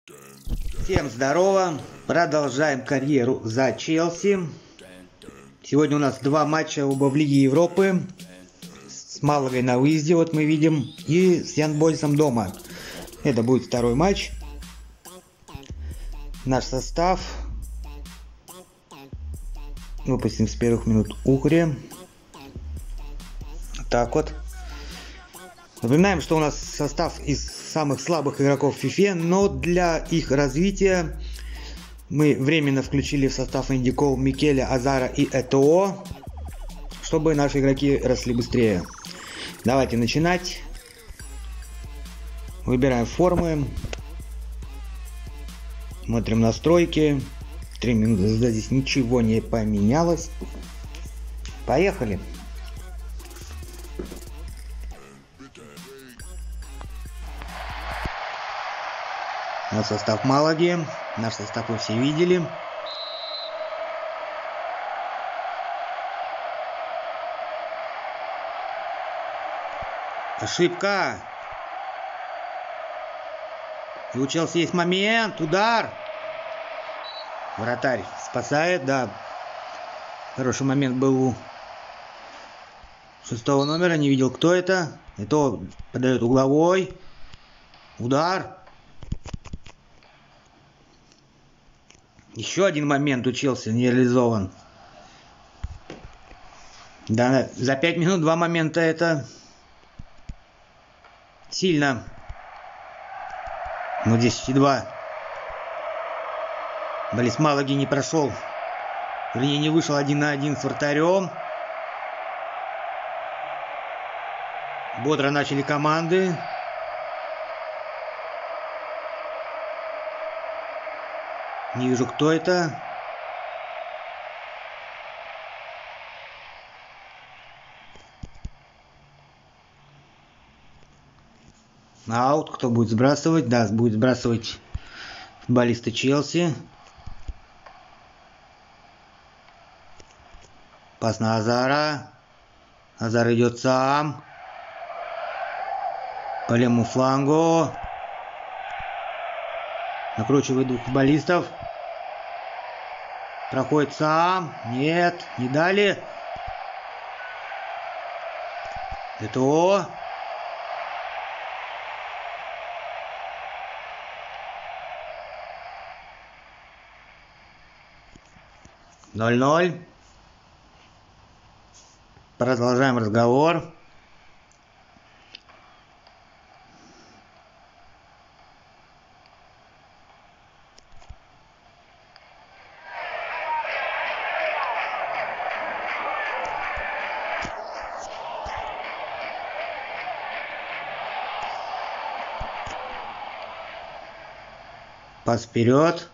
Всем здорово! Продолжаем карьеру за Челси. Сегодня у нас два матча оба в Лиге Европы. С Малагой на выезде, вот мы видим, и с Янг Бойсом дома. Это будет второй матч. Наш состав. Выпустим с первых минут Ухре. Так вот. Напоминаем, что у нас состав из самых слабых игроков в FIFA, но для их развития мы временно включили в состав Энди Коул, Микеля, Азара и Этоо, чтобы наши игроки росли быстрее. Давайте начинать. Выбираем формы. Смотрим настройки. 3 минуты, здесь ничего не поменялось. Поехали. Вот состав Малаги. Наш состав вы все видели. Ошибка. И у Челси есть момент. Удар. Вратарь спасает, да. Хороший момент был у 6-го номера. Не видел, кто это. Это подает угловой. Удар. Еще один момент у Челси не реализован. Да, за 5 минут 2 момента — это сильно. Ну, 10-2. Болис Малаги не прошел. Вернее, не вышел 1 на 1 с вратарем. Бодро начали команды. Не вижу, кто это. Аут. Кто будет сбрасывать? Да, будет сбрасывать футболисты Челси. Пас на Азара. Азар идет сам. По левому флангу. Накручивает двух футболистов. Проходит сам. Нет, не дали. Это 0-0. Продолжаем разговор. Пас вперед.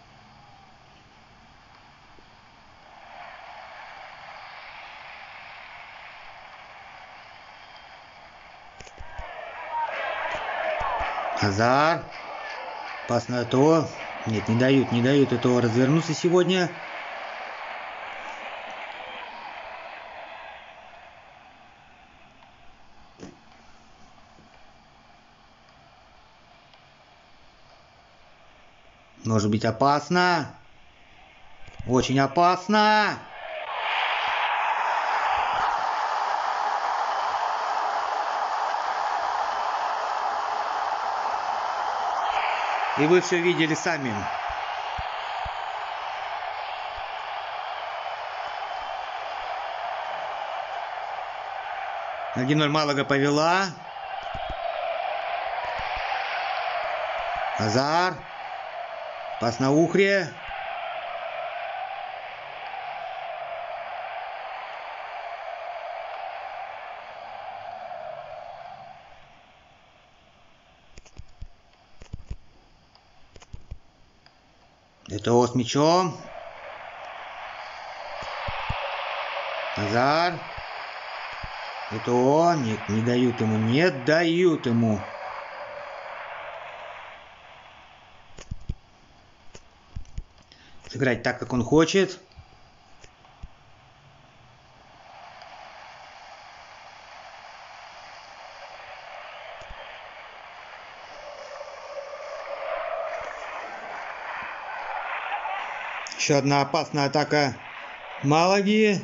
Азар. Пас на Этоо. Нет, не дают Этоо развернуться сегодня. Может быть опасно. Очень опасно. И вы все видели сами. На 1-0 Малага повела. Азар. Пас на Ухре. Это с мячом. Азар. Это нет, не дают ему. Не дают ему. Сыграть так, как он хочет. Еще одна опасная атака Малаги.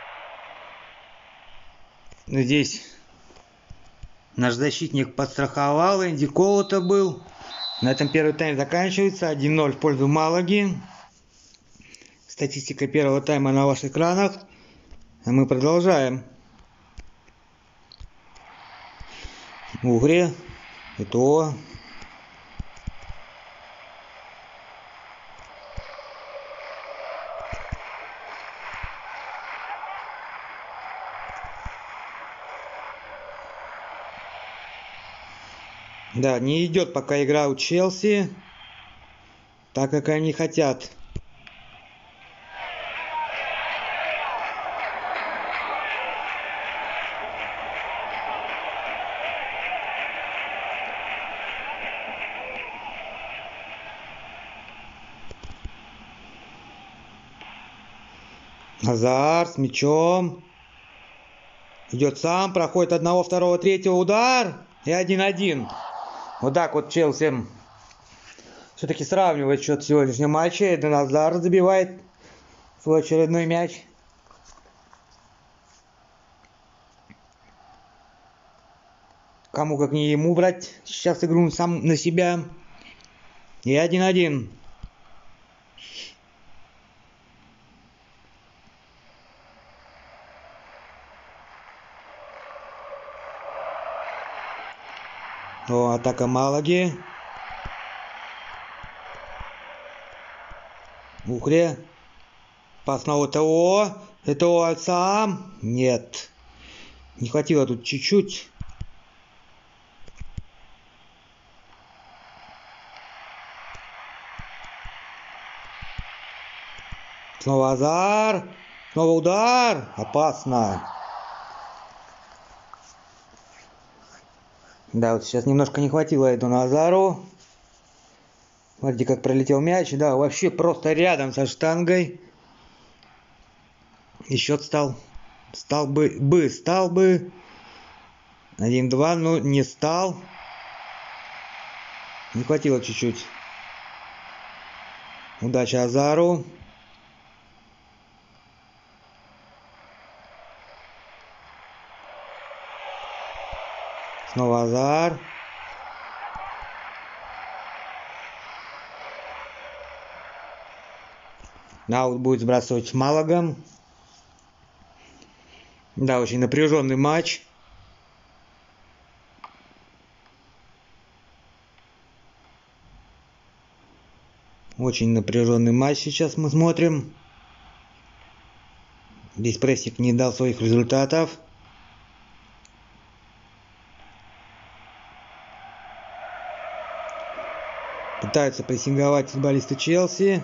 Здесь наш защитник подстраховал. Энди Кол это был. На этом первый тайм заканчивается. 1-0 в пользу Малаги. Статистика первого тайма на ваших экранах. А мы продолжаем. Угре. Это. Да, не идет пока игра у Челси, так как они хотят. Азар с мячом. Идет сам, проходит одного, второго, третьего, удар. И 1-1. Вот так вот Челси все-таки сравнивает счет сегодняшнего матча. Эден Азар забивает свой очередной мяч. Кому как не ему брать сейчас игру сам на себя. И 1-1. О, атака Малаги. Ухре. Пас на ТО. ТО сам. Нет. Не хватило тут чуть-чуть. Снова Азар. Снова удар. Опасно. Да, вот сейчас немножко не хватило Эдену Азару. Смотрите, как пролетел мяч. Да, вообще просто рядом со штангой. И счет стал бы 1-2, но не стал. Не хватило чуть-чуть. Удача Азару. Снова Азар. Аут будет сбрасывать Малагом. Да, очень напряженный матч. Очень напряженный матч сейчас мы смотрим. Здесь прессинг не дал своих результатов. Пытаются прессинговать футболисты Челси.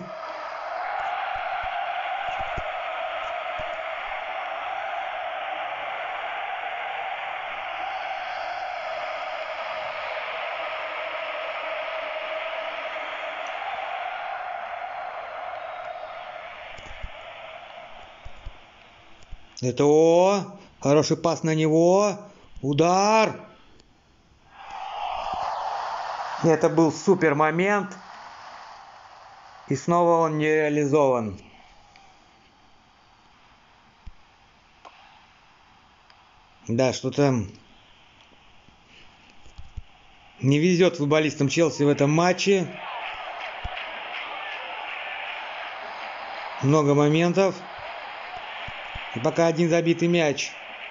Это хороший пас на него. Удар. Это был супер момент. И снова он не реализован. Да, что-то не везет футболистам Челси в этом матче. Много моментов. И пока один забитый мяч.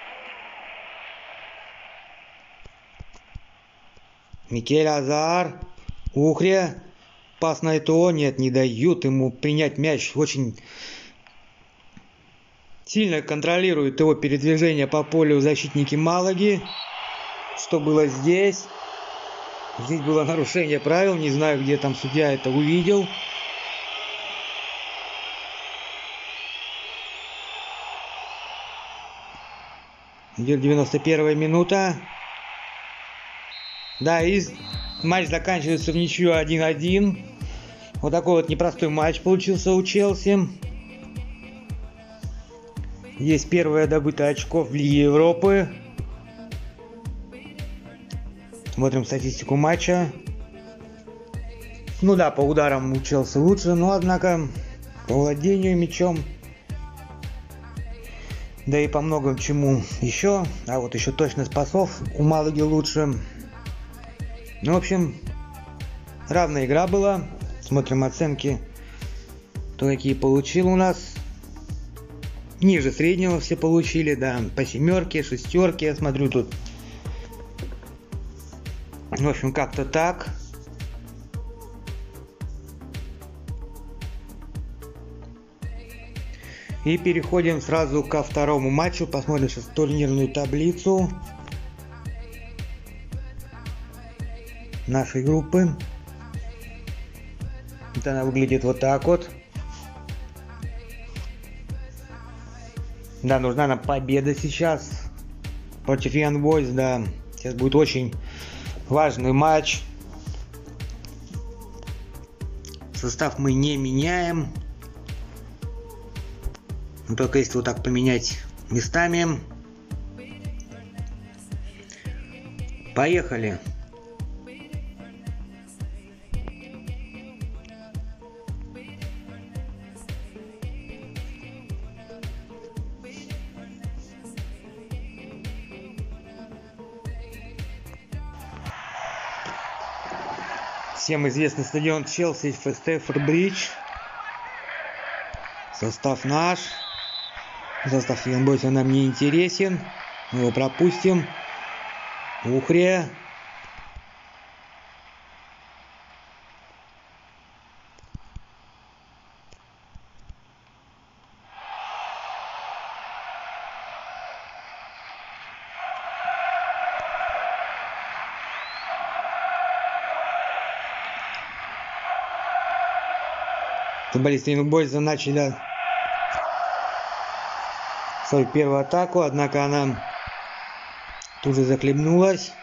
Микель Азар. Ухре. Пас на ТО. Нет, не дают ему принять мяч. Очень сильно контролируют его передвижение по полю защитники Малаги. Что было здесь? Здесь было нарушение правил. Не знаю, где там судья это увидел. Идет 91-я минута. Да, и матч заканчивается в ничью 1-1. Вот такой вот непростой матч получился у Челси. Есть первое добытое очко в Лиге Европы. Смотрим статистику матча. Ну да, по ударам у Челси лучше, но однако по владению мячом, да и по многому чему еще. А вот еще точность пасов у Малаги лучше. Ну, в общем, равная игра была. Смотрим оценки, кто какие получил у нас. Ниже среднего все получили, да, по семерке, шестерке, я смотрю тут. В общем, как-то так. И переходим сразу ко второму матчу. Посмотрим сейчас турнирную таблицу нашей группы. Вот она выглядит вот так вот. Да, нужна нам победа сейчас против Young Boys, да. Сейчас будет очень важный матч. Состав мы не меняем. Но только если вот так поменять местами. Поехали. Всем известный стадион Челси, Стэмфорд Бридж. Состав наш. Состав Young Boys нам не интересен. Мы его пропустим. Ухре. Футболисты Young Boys начали свою первую атаку, однако она тут же захлебнулась.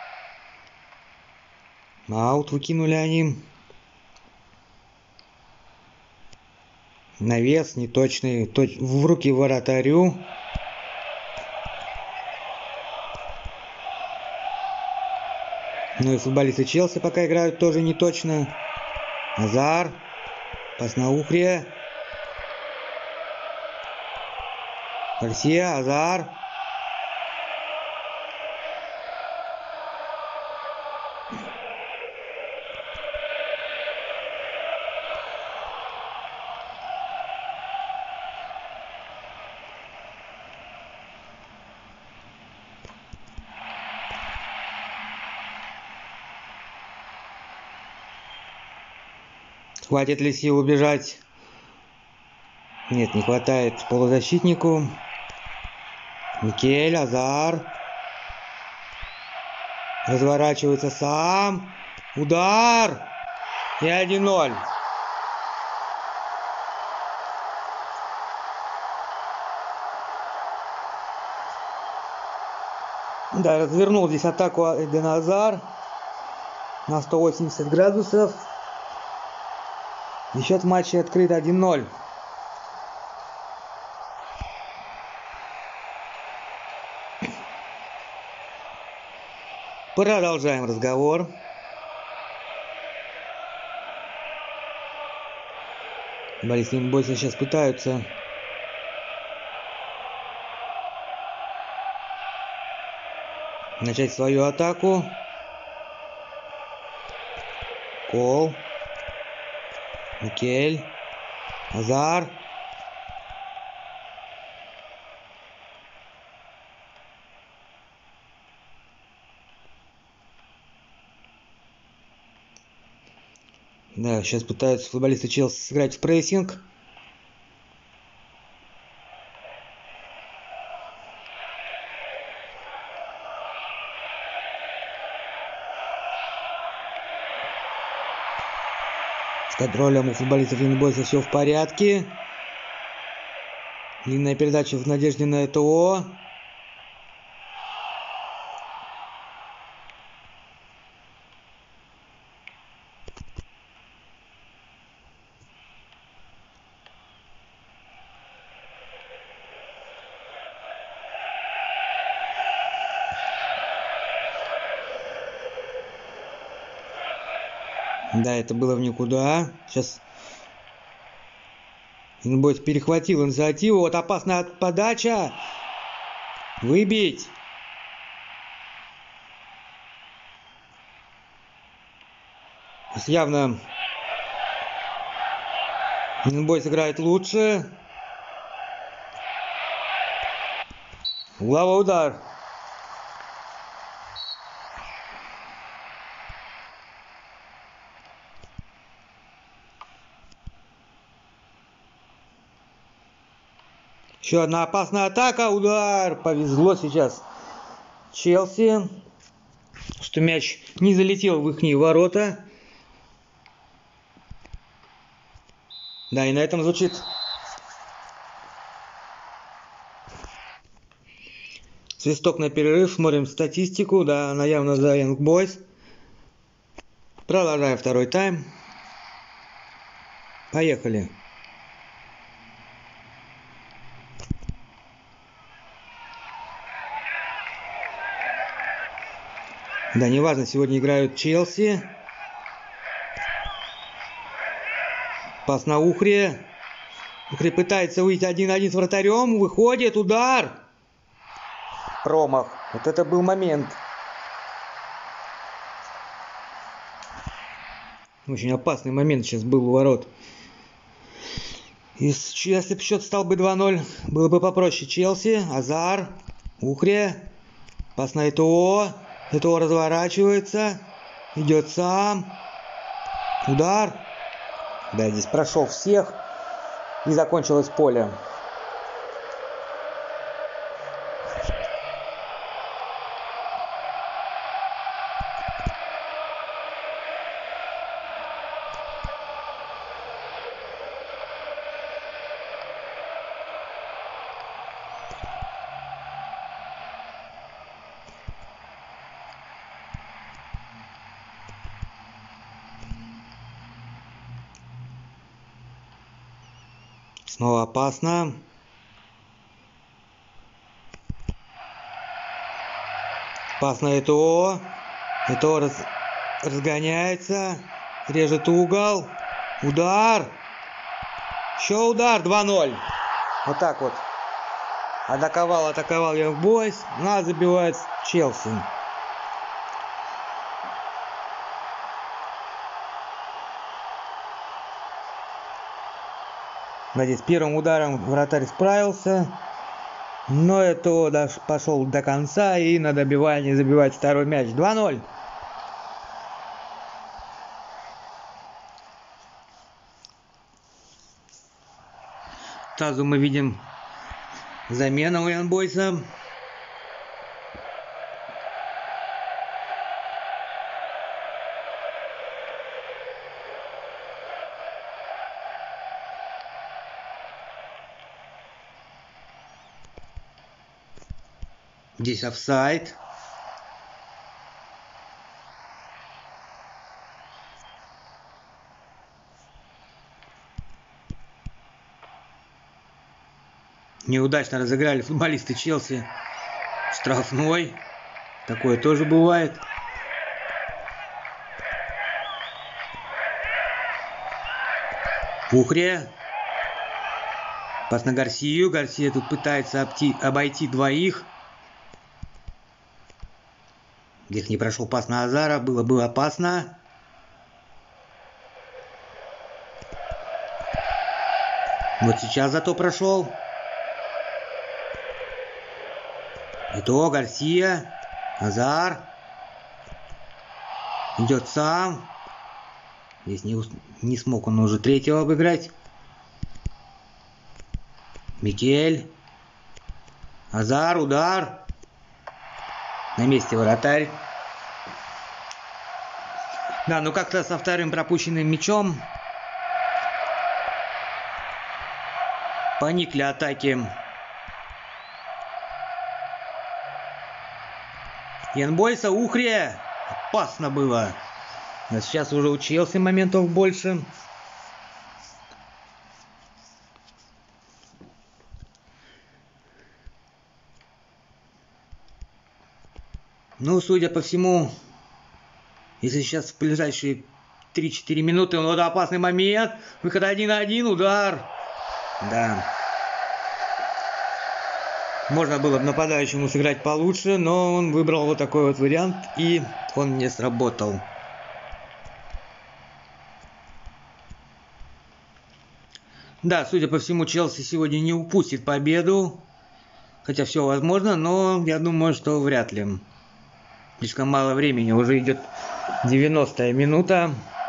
Аут выкинули они. Навес неточный, в руки вратарю. Ну и футболисты Челси пока играют тоже неточно. Азар. Пас на Ухре. Гарсия, Азар. Хватит ли сил убежать? Нет, не хватает полузащитнику. Микель, Азар. Разворачивается сам. Удар. И 1-0. Да, развернул здесь атаку Эден Азар на 180 градусов. И счет в матче открыт 1-0. Продолжаем разговор. Футболисты Young Boys сейчас пытаются начать свою атаку. Кол. Микель. Азар. Да, сейчас пытаются футболисты Челси сыграть в прессинг. С контролем у футболистов Young Boys все в порядке. Длинная передача в надежде на ТО. Да, это было в никуда. Сейчас Инбойс перехватил инициативу. Вот опасная подача. Выбить. Явно Инбойс играет лучше. Угловой удар. Еще одна опасная атака. Удар. Повезло сейчас Челси, что мяч не залетел в их ворота. Да, и на этом звучит свисток на перерыв. Смотрим статистику. Да, она явно за Young Boys. Продолжаем второй тайм. Поехали. Да, неважно, сегодня играют Челси. Пас на Ухре. Ухре пытается выйти 1-1 с вратарем. Выходит, удар. Промах. Вот это был момент. Очень опасный момент сейчас был у ворот. Если бы счет стал бы 2-0, было бы попроще. Челси, Азар, Ухре. Пас на Этоо. Этоо разворачивается. Идет сам. Удар. Да, здесь прошел всех. И закончилось поле. Снова опасно. Пас на Этоо. Этоо разгоняется. Режет угол. Удар. Еще удар. 2-0. Вот так вот. Атаковал Young Boys. Надо забивать Челси. Надеюсь, первым ударом вратарь справился. Но это даже пошел до конца и на добивание забивать второй мяч. 2-0. Сразу мы видим замену у Young Boys. Здесь офсайд. Неудачно разыграли футболисты Челси штрафной. Такое тоже бывает. Ухре. Пас на Гарсию. Гарсия тут пытается обойти двоих. Здесь не прошел пас на Азара. Было опасно. Вот сейчас зато прошел. Итого Гарсия. Азар. Идет сам. Здесь не смог он уже третьего обыграть. Микель. Азар. Удар. На месте вратарь. Да, ну как-то со вторым пропущенным мячом поникли атаки Young Boys. Ухре. Опасно было. А сейчас уже у Челси моментов больше. Ну, судя по всему, если сейчас в ближайшие 3-4 минуты, вот опасный момент. Выход 1-1, удар. Да. Можно было бы нападающему сыграть получше, но он выбрал вот такой вот вариант, и он не сработал. Да, судя по всему, Челси сегодня не упустит победу. Хотя все возможно, но я думаю, что вряд ли. Слишком мало времени, уже идет 90-я минута.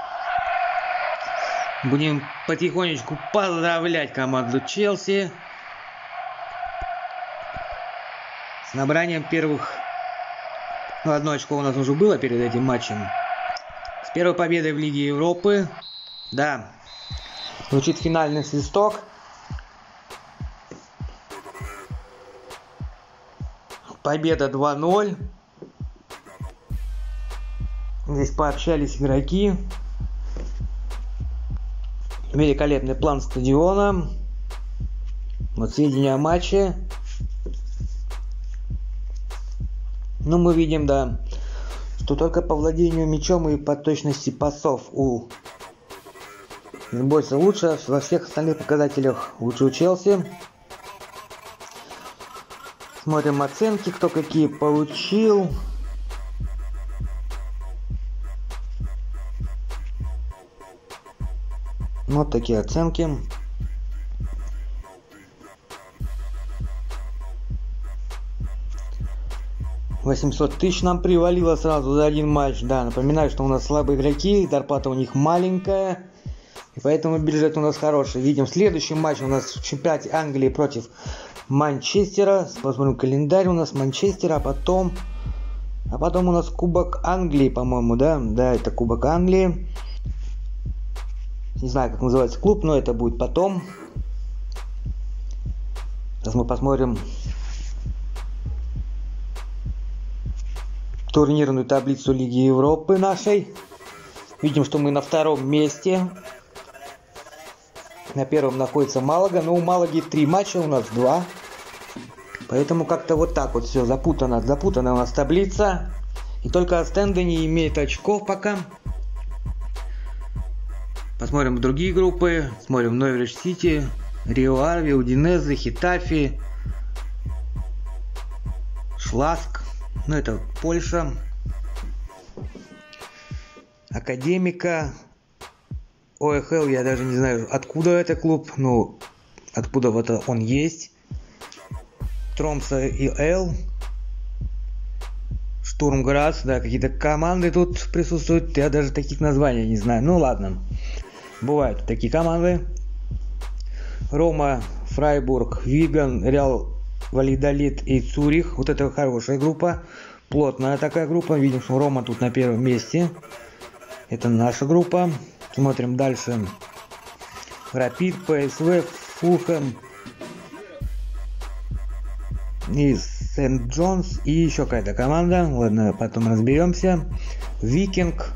Будем потихонечку поздравлять команду Челси с набранием первых... Ну, 1 очко у нас уже было перед этим матчем. С первой победой в Лиге Европы. Да. Звучит финальный свисток. Победа 2-0. Здесь пообщались игроки. Великолепный план стадиона. Вот сведения о матче. Ну, мы видим, да, что только по владению мячом и по точности пасов у бойца лучше. Во всех остальных показателях лучше у Челси. Смотрим оценки, кто какие получил. Вот такие оценки. $800 000 нам привалило сразу за один матч. Да, напоминаю, что у нас слабые игроки, зарплата у них маленькая. И поэтому бюджет у нас хороший. Видим, следующий матч у нас в чемпионате Англии против Манчестера. Посмотрим календарь, у нас Манчестер, а потом у нас Кубок Англии, по-моему, да? Да, это Кубок Англии. Не знаю, как называется клуб, но это будет потом. Сейчас мы посмотрим турнирную таблицу Лиги Европы нашей. Видим, что мы на 2-м месте. На 1-м находится Малага, но у Малаги 3 матча, у нас 2. Поэтому как-то вот так вот все запутано. Запутана у нас таблица. И только Астенда не имеет очков пока. Посмотрим другие группы. Смотрим Норвич Сити, Рио Арви, Удинезе, Хетафи, Шласк. Ну, это Польша. Академика. ОХЛ, я даже не знаю, откуда это клуб. Ну, откуда вот он есть. Тромса и Эл. Штурм Грац, да, какие-то команды тут присутствуют. Я даже таких названий не знаю. Ну, ладно. Бывают такие команды. Рома, Фрайбург, Виган, Реал Валидолид и Цюрих. Вот это хорошая группа. Плотная такая группа. Видим, что Рома тут на 1-м месте. Это наша группа. Смотрим дальше. Рапид, ПСВ, Фулхэм и Сент-Джонс. И еще какая-то команда. Ладно, потом разберемся. Викинг,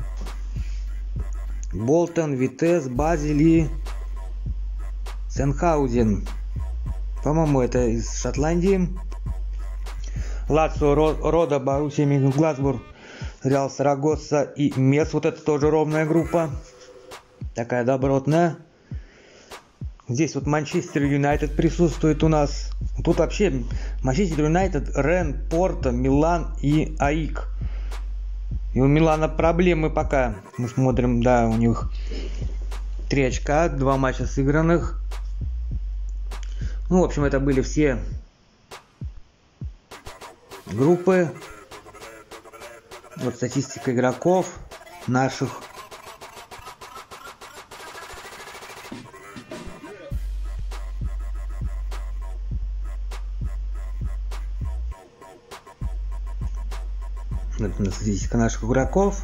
Болтон, Витес, Базель и Сенхаузен. По-моему, это из Шотландии. Лацио, Рода, Боруссия Мönchengladbach, Реал Сарагоса и Мец. Вот это тоже ровная группа. Такая добротная. Здесь вот Манчестер Юнайтед присутствует у нас. Тут вообще Манчестер Юнайтед, Рен, Порто, Милан и АИК. И у Милана проблемы пока. Мы смотрим, да, у них 3 очка, 2 матча сыгранных. Ну, в общем, это были все группы. Вот статистика игроков наших. Это статистика наших игроков.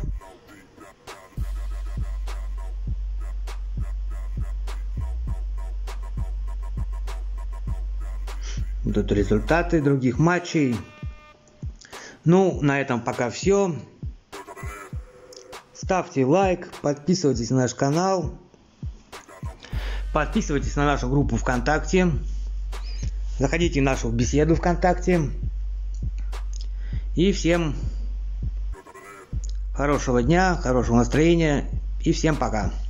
Вот это результаты других матчей. Ну, на этом пока все. Ставьте лайк, подписывайтесь на наш канал. Подписывайтесь на нашу группу ВКонтакте. Заходите в нашу беседу ВКонтакте. И всем хорошего дня, хорошего настроения и всем пока.